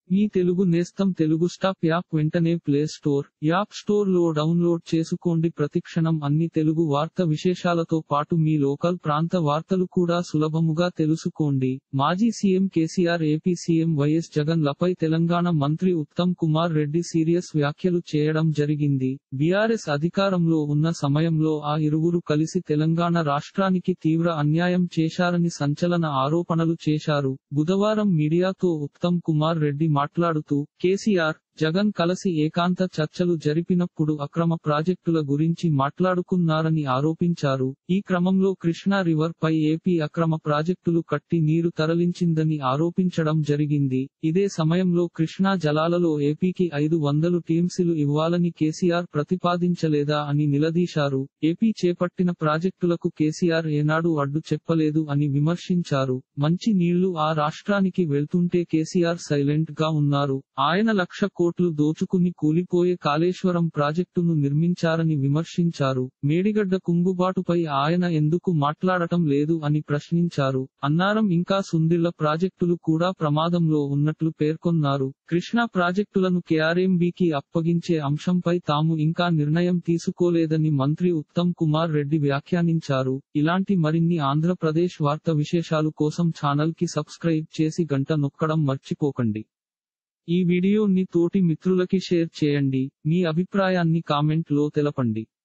మీ తెలుగు నేస్తం Telugu stop app వెంటనే play store, app store లో డౌన్లోడ్ చేసుకోండి. ప్రతిక్షణం అన్ని తెలుగు వార్త విశేషాలతో పాటు మీ లోకల్ ప్రాంత వార్తలు కూడా సులభముగా తెలుసుకోండి. మాజీ CM KCR, AP CM YS Jagan లపై తెలంగాణ మంత్రి ఉత్తమ్ కుమార్ రెడ్డి సీరియస్ వ్యాఖ్యలు చేయడం జరిగింది. బీఆర్ఎస్ అధికారంలో ఉన్న సమయంలో ఆ ఇరువురు కలిసి తెలంగాణ రాష్ట్రానికి తీవ్ర అన్యాయం చేశారని సంచలన ఆరోపణలు చేశారు. బుధవారం మీడియాతో ఉత్తమ్ కుమార్ రెడ్డి మాట్లాడుతూ, కేసీఆర్, జగన్ కలిసి ఏకాంత చర్చలు జరిపినప్పుడు అక్రమ ప్రాజెక్టుల గురించి మాట్లాడుకున్నారని ఆరోపించారు. ఈ క్రమంలో కృష్ణా రివర్ పై ఏపీ అక్రమ ప్రాజెక్టులు కట్టి నీరు తరలించిందని ఆరోపించడం జరిగింది. ఇదే సమయంలో కృష్ణా జలాలలో ఏపీకి 500 టీఎంసీలు ఇవ్వాలని కేసీఆర్ ప్రతిపాదించలేదా అని నిలదీశారు. ఏపీ చేపట్టిన ప్రాజెక్టులకు కేసీఆర్ ఏనాడు అడ్డు చెప్పలేదు అని విమర్శించారు. మంచి నీళ్లు ఆ రాష్ట్రానికి వెళ్తుంటే కేసీఆర్ సైలెంట్ గా ఉన్నారు. ఆయన 1,00,000 కోట్లు దోచుకుని కూలిపోయే కాళేశ్వరం ప్రాజెక్టును నిర్మించారని విమర్శించారు. మేడిగడ్డ కుంగుబాటుపై ఆయన ఎందుకు మాట్లాడటం లేదు అని ప్రశ్నించారు. అన్నారం ఇంకా సుందిళ్ల ప్రాజెక్టులు కూడా ప్రమాదంలో ఉన్నట్లు పేర్కొన్నారు. కృష్ణా ప్రాజెక్టులను కేఆర్ఎంబీకి అప్పగించే అంశంపై తాము ఇంకా నిర్ణయం తీసుకోలేదని మంత్రి ఉత్తమ్ కుమార్ రెడ్డి వ్యాఖ్యానించారు. ఇలాంటి మరిన్ని ఆంధ్రప్రదేశ్ వార్త విశేషాలు కోసం ఛానల్ కి సబ్స్క్రైబ్ చేసి గంట నొక్కడం మర్చిపోకండి. ఈ వీడియోని తోటి మిత్రులకి షేర్ చేయండి. మీ అభిప్రాయాన్ని కామెంట్ లో తెలపండి.